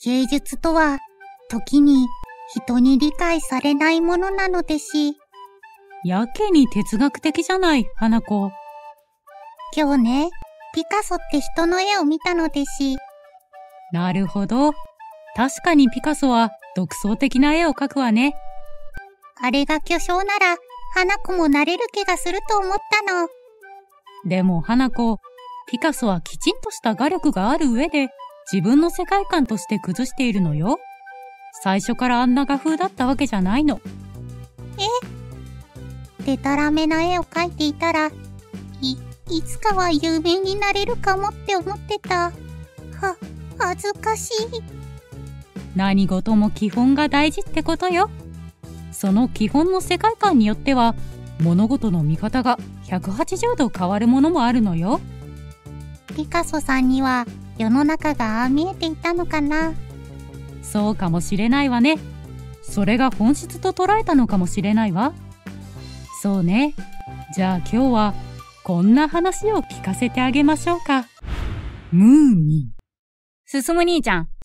芸術とは、時に人に理解されないものなのですし。 やけに哲学的じゃない、花子。 今日ね、ピカソって人の絵を見たのですし。 なるほど。確かにピカソは独創的な絵を描くわね。 あれが巨匠なら、花子もなれる気がすると思ったの。 でも花子、ピカソはきちんとした画力がある上で、自分の世界観として崩しているのよ。最初からあんな画風だったわけじゃないの。 でたらめな絵を描いていたら、いつかは有名になれるかもって思ってた。恥ずかしい。 何事も基本が大事ってことよ。その基本の世界観によっては、物事の見方が180度変わるものもあるのよ。 ピカソさんには世の中がああ見えていたのかな。 そうかもしれないわね。それが本質と捉えたのかもしれないわ。そうね。じゃあ今日はこんな話を聞かせてあげましょうか。ムーミン。 進む兄ちゃん。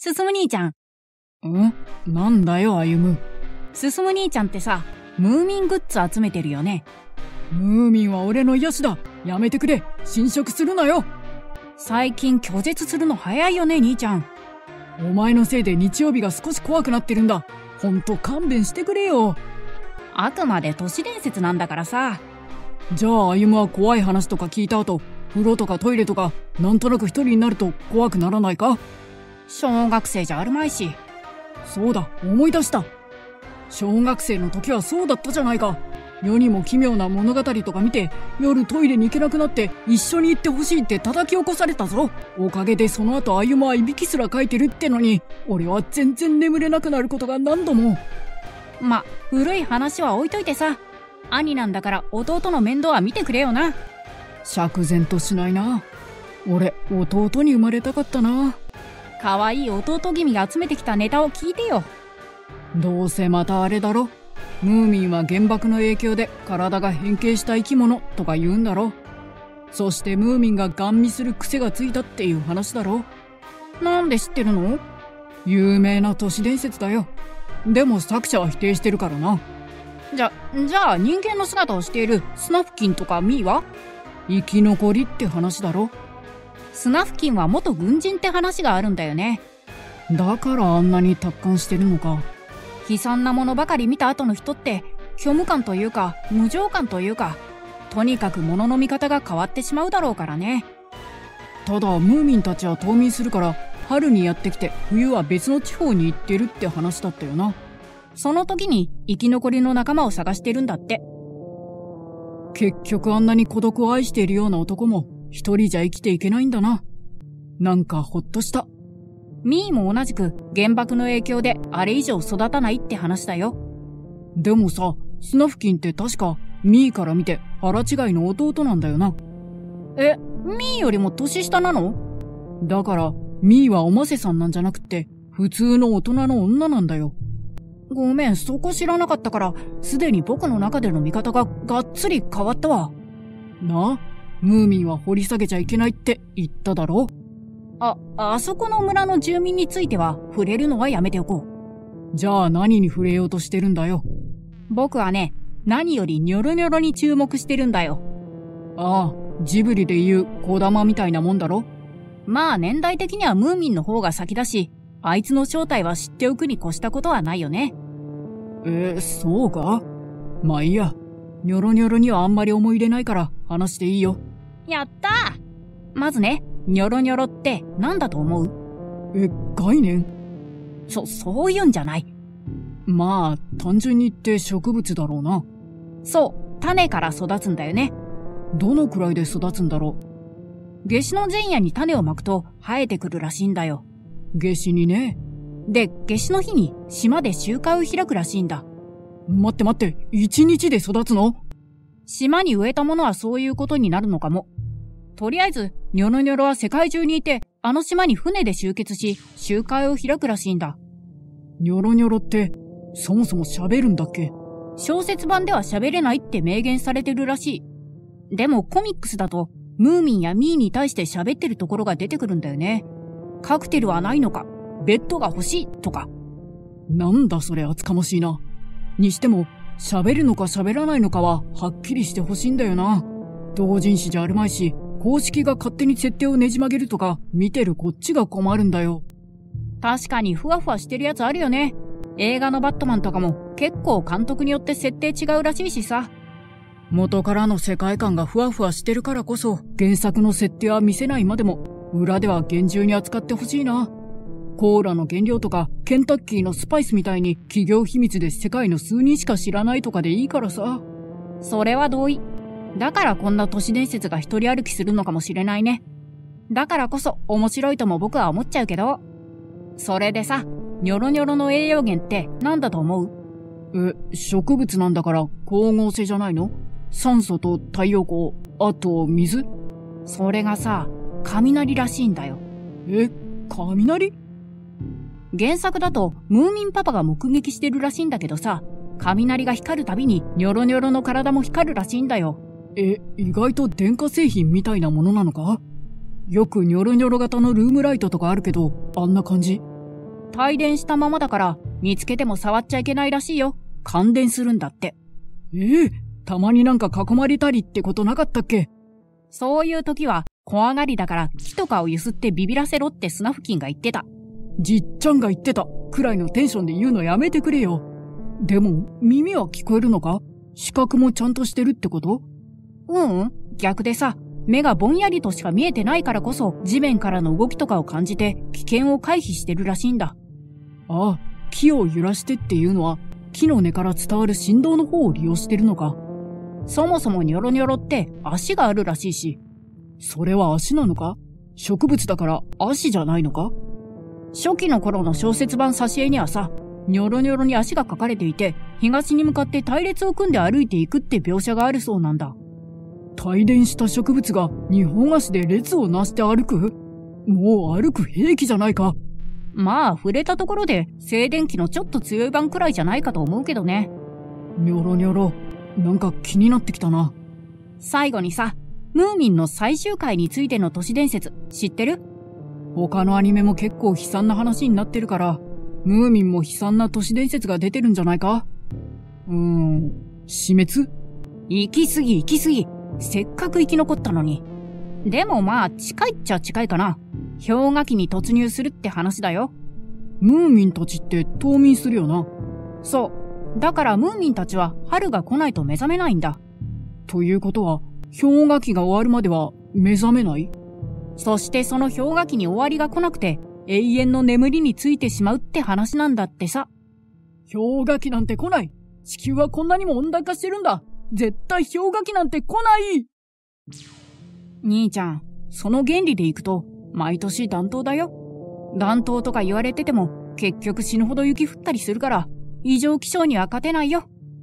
なんだよ、歩む。 進む兄ちゃんってさ、ムーミングッズ集めてるよね。 ムーミンは俺の癒しだ。やめてくれ。侵食するなよ。 最近拒絶するの早いよね、兄ちゃん。 お前のせいで日曜日が少し怖くなってるんだ。ほんと勘弁してくれよ。 あくまで都市伝説なんだからさ。 じゃあ歩むは怖い話とか聞いた後、風呂とかトイレとかなんとなく一人になると怖くならないか？ 小学生じゃあるまいし。 そうだ、思い出した。小学生の時はそうだったじゃないか。世にも奇妙な物語とか見て、夜トイレに行けなくなって一緒に行ってほしいって叩き起こされたぞ。おかげでその後歩むはいびきすらかいてるってのに、俺は全然眠れなくなることが何度も。 古い話は置いといてさ。兄なんだから弟の面倒は見てくれよな。 釈然としないな。俺、弟に生まれたかったな。 可愛い弟君が集めてきたネタを聞いてよ。 どうせまたあれだろ。ムーミンは原爆の影響で体が変形した生き物とか言うんだろ。そしてムーミンがガン見する癖がついたっていう話だろ。 なんで知ってるの？ 有名な都市伝説だよ。でも作者は否定してるからな。 じゃあ人間の姿をしているスナフキンとかミーは？ 生き残りって話だろ。 スナフキンは元軍人って話があるんだよね。 だからあんなに達観してるのか。 悲惨なものばかり見た後の人って虚無感というか無情感というか、とにかく物の見方が変わってしまうだろうからね。 ただムーミンたちは冬眠するから春にやってきて冬は別の地方に行ってるって話だったよな。 その時に生き残りの仲間を探してるんだって。 結局あんなに孤独を愛しているような男も一人じゃ生きていけないんだな。なんかほっとした。 ミーも同じく原爆の影響であれ以上育たないって話だよ。 でもさ、スナフキンって確かミーから見て腹違いの弟なんだよな。 ミーよりも年下なの？ だからミーはおませさんなんじゃなくって普通の大人の女なんだよ。 ごめん、そこ知らなかったから、すでに僕の中での見方ががっつり変わったわ。 なあ、ムーミンは掘り下げちゃいけないって言っただろ。 あそこの村の住民については触れるのはやめておこう。じゃあ何に触れようとしてるんだよ。 僕はね、何よりニョロニョロに注目してるんだよ。 ああ、ジブリで言う小玉みたいなもんだろ。 まあ年代的にはムーミンの方が先だし、あいつの正体は知っておくに越したことはないよね。 そうか？まあいいや。ニョロニョロにはあんまり思い入れないから話していいよ。 やったー！まずね、ニョロニョロって何だと思う？ 概念？ そういうんじゃない。 まあ、単純に言って植物だろうな。 そう、種から育つんだよね。 どのくらいで育つんだろう？夏至の前夜に種をまくと生えてくるらしいんだよ。 夏至にね。 で、夏至の日に島で集会を開くらしいんだ。 待って、1日で育つの？ 島に植えたものはそういうことになるのかも。とりあえず、ニョロニョロは世界中にいて、あの島に船で集結し、集会を開くらしいんだ。 ニョロニョロって、そもそも喋るんだっけ？ 小説版では喋れないって明言されてるらしい。でもコミックスだと、ムーミンやミーに対して喋ってるところが出てくるんだよね。カクテルはないのか、 ベッドが欲しいとか。 なんだそれ厚かましいな。にしても、喋るのか喋らないのかははっきりしてほしいんだよな。同人誌じゃあるまいし、公式が勝手に設定をねじ曲げるとか、見てるこっちが困るんだよ。 確かにふわふわしてるやつあるよね。映画のバットマンとかも結構監督によって設定違うらしいしさ。 元からの世界観がふわふわしてるからこそ、原作の設定は見せないまでも、裏では厳重に扱ってほしいな。コーラの原料とか、ケンタッキーのスパイスみたいに企業秘密で世界の数人しか知らないとかでいいからさ。 それは同意。だからこんな都市伝説が一人歩きするのかもしれないね。だからこそ面白いとも僕は思っちゃうけど。それでさ、ニョロニョロの栄養源って何だと思う？ 植物なんだから光合成じゃないの？酸素と太陽光、あと水？ それがさ、雷らしいんだよ。 雷？ 原作だとムーミンパパが目撃してるらしいんだけどさ、雷が光るたびにニョロニョロの体も光るらしいんだよ。 意外と電化製品みたいなものなのか？よくニョロニョロ型のルームライトとかあるけど、あんな感じ？ 帯電したままだから見つけても触っちゃいけないらしいよ。感電するんだって。 たまになんか囲まれたりってことなかったっけ？ そういう時は怖がりだから木とかをゆすってビビらせろってスナフキンが言ってた。 じっちゃんが言ってたくらいのテンションで言うのやめてくれよ。でも耳は聞こえるのか？視覚もちゃんとしてるってこと？ 逆でさ、目がぼんやりとしか見えてないからこそ地面からの動きとかを感じて危険を回避してるらしいんだ。 ああ、木を揺らしてっていうのは木の根から伝わる振動の方を利用してるのか。 そもそもニョロニョロって足があるらしいし。 それは足なのか？植物だから足じゃないのか？ 初期の頃の小説版挿絵にはさ、ニョロニョロに足が描かれていて、東に向かって隊列を組んで歩いていくって描写があるそうなんだ。 帯電した植物が二本足で列をなして歩く？もう歩く兵器じゃないか。 まあ触れたところで静電気のちょっと強い版くらいじゃないかと思うけどね。 ニョロニョロ、なんか気になってきたな。 最後にさ、ムーミンの最終回についての都市伝説知ってる？ 他のアニメも結構悲惨な話になってるから、ムーミンも悲惨な都市伝説が出てるんじゃないか？死滅？ 行き過ぎ。せっかく生き残ったのに。でもまあ近いっちゃ近いかな。氷河期に突入するって話だよ。 ムーミンたちって冬眠するよな。 そう。だからムーミンたちは春が来ないと目覚めないんだ。 ということは、氷河期が終わるまでは目覚めない？ そしてその氷河期に終わりが来なくて、永遠の眠りについてしまうって話なんだってさ。 氷河期なんて来ない。地球はこんなにも温暖化してるんだ。絶対氷河期なんて来ない。 兄ちゃん、その原理でいくと、毎年暖冬だよ。暖冬とか言われてても、結局死ぬほど雪降ったりするから、異常気象には勝てないよ。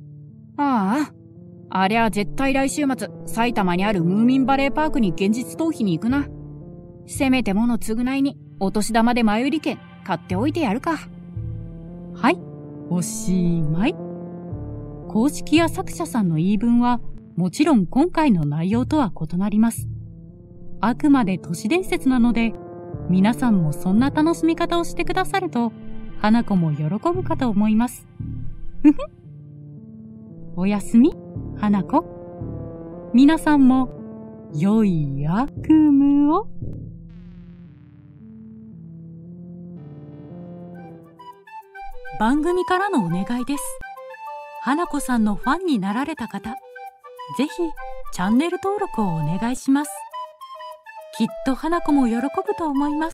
ありゃ絶対来週末、埼玉にあるムーミンバレーパークに現実逃避に行くな。せめてもの償いに、お年玉で前売り券買っておいてやるか。 はい、おしまい。公式や作者さんの言い分は、もちろん今回の内容とは異なります。あくまで都市伝説なので、皆さんもそんな楽しみ方をしてくださると、花子も喜ぶかと思います。ふふ。おやすみ、花子。皆さんも、良い悪夢を。番組からのお願いです。花子さんのファンになられた方、ぜひチャンネル登録をお願いします。きっと花子も喜ぶと思います。